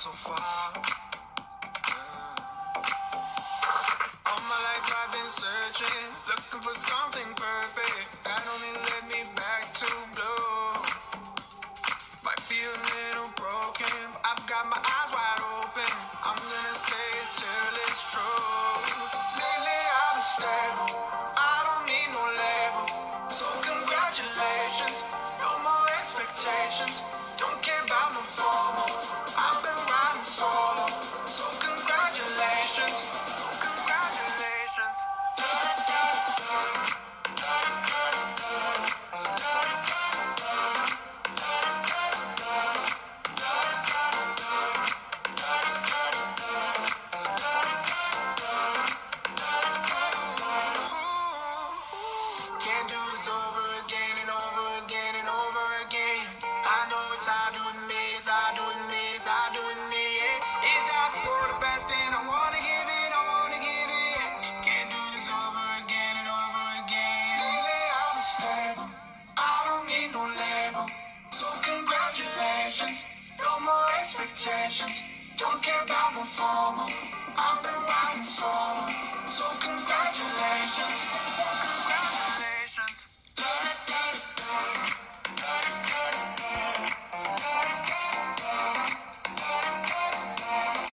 so far. All my life I've been searching, looking for something perfect that only led me back to blue. Might be a little broken, but I've got my eyes wide open. I'm gonna say it till it's true. Lately I've been stable, I don't need no label. So congratulations, no more expectations. Don't care about no formal, I've been riding solo. So congratulations, congratulations. Can't do this over again and over again and over again. I know it's hard to admit, it's hard to admit, it's hard to admit, yeah. It's hard for the best and I wanna give it, I wanna give it, yeah. Can't do this over again and over again. Lately I'm stable, I don't need no label. So congratulations, no more expectations. Don't care about no formal, I've been riding solo. So congratulations.